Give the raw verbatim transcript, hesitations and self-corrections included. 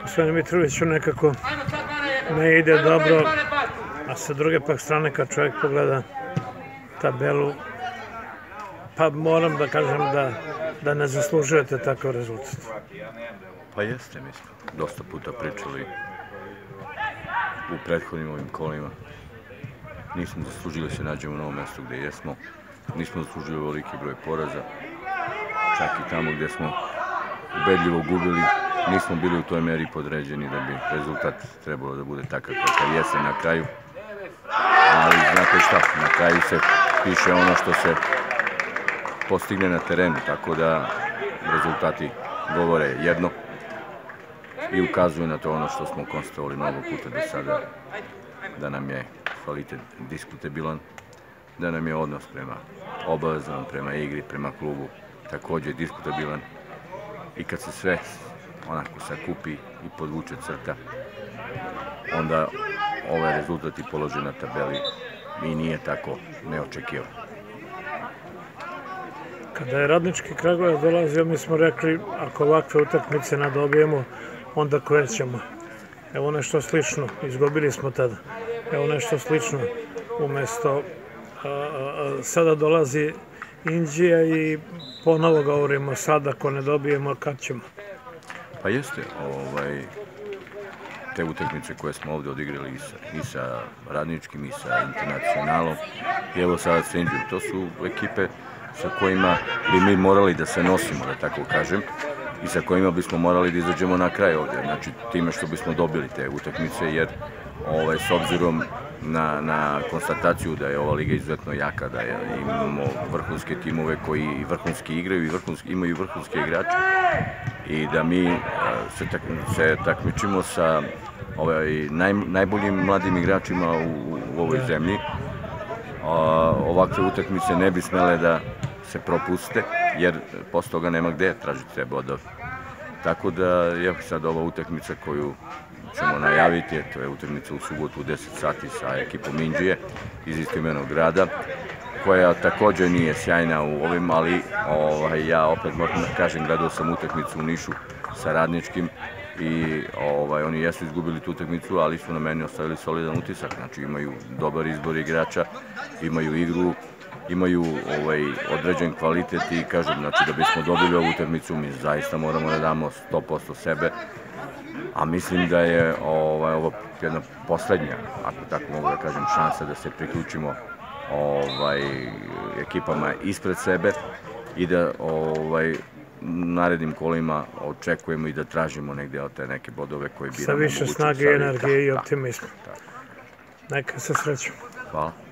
Gospodinu Mitroviću nekako ne ide dobro, a sa druge pak strane kad čovjek pogleda tabelu, pa moram da kažem da ne zaslužujete takav rezultat. Pa jeste, mi smo dosta puta pričali u prethodnim ovim kolima. Nismo zaslužili se nađemo na ovom mjestu gde jesmo, nismo zaslužili ovoliki broj poraza, čak i tamo gde smo ubedljivo gubili, nismo bili u toj meri podređeni da bi rezultat trebalo da bude takav kakav jeste na kraju. Ali znate šta, na kraju se piše ono što se postigne na terenu, tako da rezultati govore jedno i ukazuju na to ono što smo konstatovali mnogo puta do sada, da nam je kvalitet diskutabilan, da nam je odnos prema obavezama, prema igri, prema klubu također diskutabilan i kad se sve onako sakupi i podvuče crta, onda ovaj rezultat i položi na tabeli i nije tako neočekivan. Kada je Radnički Kragujevac dolazio, mi smo rekli, ako ovakve utakmice ne dobijemo, onda krećemo. Evo nešto slično, izgubili smo tada. Evo nešto slično, umjesto sada dolazi Inđija i ponovo govorimo sad, ako ne dobijemo, kad ćemo? Pa jeste, te utakmice koje smo ovdje odigrali i sa Radničkim i sa Internacionalom i evo sada sa Inđijom, to su ekipe sa kojima bi mi morali da se nosimo, da tako kažem, i sa kojima bismo morali da izađemo na kraj ovdje, znači time što bismo dobili te utakmice, jer s obzirom na konstataciju da je ova liga izuzetno jaka, da imamo vrhunske timove koji vrhunski igraju i imaju vrhunske igrače i da mi se takmičimo sa najboljim mladim igračima u ovoj zemlji, ovakve utakmice ne bi smele da se propuste, jer posle toga nema gde tražiti te bodove. Tako da je sad ova utakmica koju ćemo najaviti, to je utakmica u subotu u deset sati sa ekipom Inđije iz istoimenog grada, koja također nije sjajna u ovim, ali ja opet moram da kažem, gledao sam utakmicu u Nišu sa Radničkim i oni jesu izgubili tu utakmicu, ali su na meni ostavili solidan utisak, znači imaju dobar izbor igrača, imaju igru, imaju određen kvalitet i kažem, znači da bismo dobili ovu utakmicu mi zaista moramo da damo sto posto sebe, a mislim da je ovo jedna poslednja, ako tako mogu da kažem, šansa da se priključimo ekipama ispred sebe i da narednim kolima očekujemo i da tražimo negde od te neke bodove koje bi nam sa više snage, energije i optimizma. Neka se srećemo. Hvala.